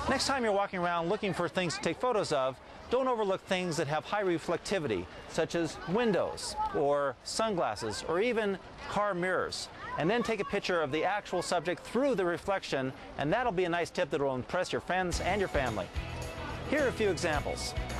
Next time you're walking around looking for things to take photos of, don't overlook things that have high reflectivity, such as windows or sunglasses or even car mirrors. And then take a picture of the actual subject through the reflection, and that'll be a nice tip that will impress your friends and your family. Here are a few examples.